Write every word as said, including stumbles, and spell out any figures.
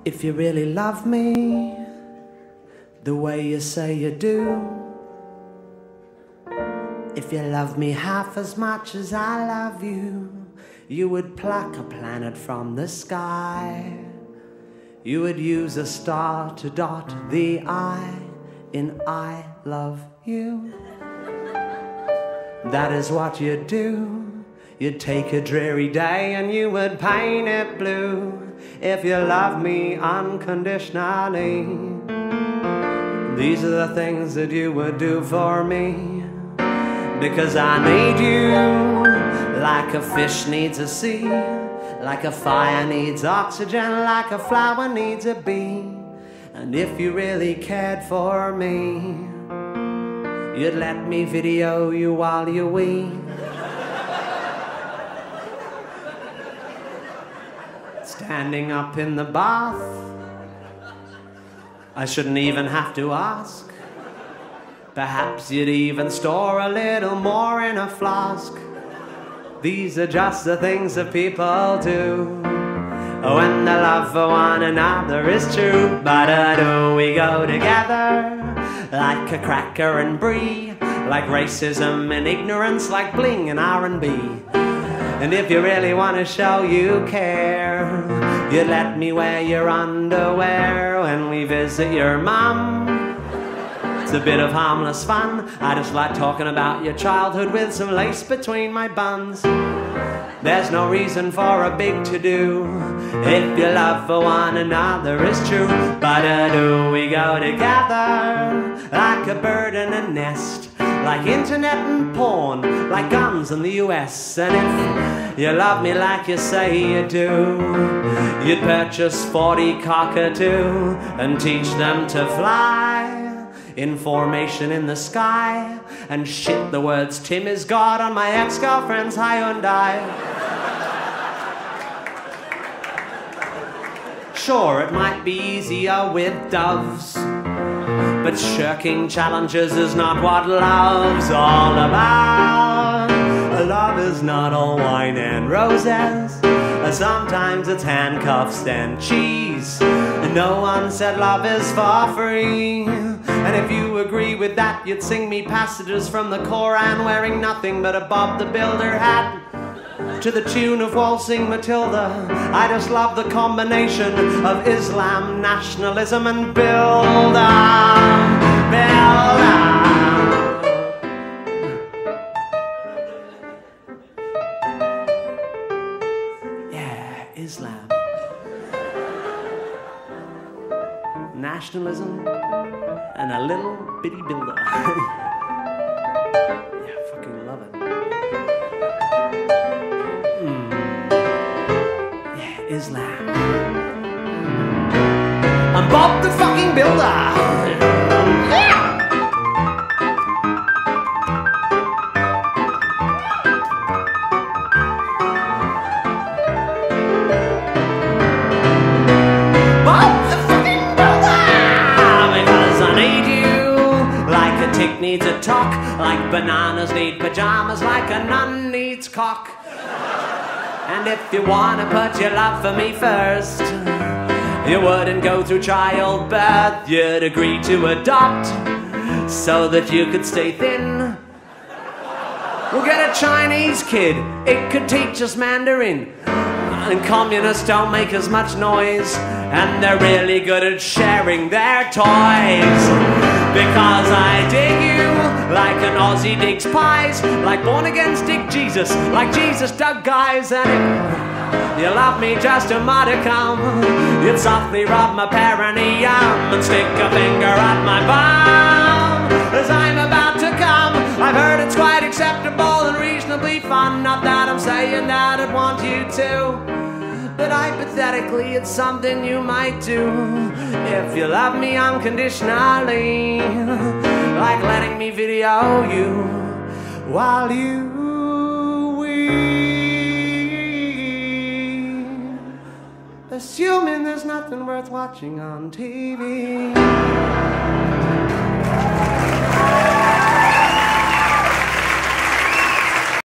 If you really love me the way you say you do, if you love me half as much as I love you, you would pluck a planet from the sky. You would use a star to dot the I in I love you. That is what you'd do. You'd take a dreary day and you would paint it blue. If you love me unconditionally, these are the things that you would do for me. Because I need you like a fish needs a sea, like a fire needs oxygen, like a flower needs a bee. And if you really cared for me, you'd let me video you while you wee. Standing up in the bath, I shouldn't even have to ask. Perhaps you'd even store a little more in a flask. These are just the things that people do when the love for one another is true. Ba-da-do, we go together like a cracker and brie, like racism and ignorance, like bling and R and B. And if you really want to show you care, you let me wear your underwear when we visit your mum. It's a bit of harmless fun. I just like talking about your childhood with some lace between my buns. There's no reason for a big to-do if your love for one another is true. Ba-da-do, we go together like a bird in a nest, like internet and porn, like guns in the U S. And if you love me like you say you do, you'd purchase forty cockatoo and teach them to fly in formation in the sky, and shit the words Tim is God on my ex-girlfriend's Hyundai. Sure, it might be easier with doves, but shirking challenges is not what love's all about. Love is not all wine and roses. Sometimes it's handcuffs and cheese. No one said love is for free. And if you agree with that, you'd sing me passages from the Koran wearing nothing but a Bob the Builder hat to the tune of Waltzing Matilda. I just love the combination of Islam, nationalism, and builder, builder. Yeah, Islam, nationalism, and a little bitty builder. Yeah, fucking love it. Mm. Yeah, Islam. I'm Bob the fucking Builder. Yeah. Tick needs a talk, like bananas need pajamas, like a nun needs cock. And if you wanna put your love for me first, you wouldn't go through childbirth, you'd agree to adopt so that you could stay thin. We'll get a Chinese kid, it could teach us Mandarin. And communists don't make as much noise, and they're really good at sharing their toys. Because I dig you like an Aussie digs pies, like born against dig Jesus, like Jesus dug guys. And if you love me just a modicum, you'd softly rub my perineum and stick a finger at my bum as I'm about to come. I've heard it's quite acceptable and reasonably fun. Not that I'm saying that I'd want you to, but hypothetically it's something you might do if you love me unconditionally, like letting me video you while you wee, assuming there's nothing worth watching on T V.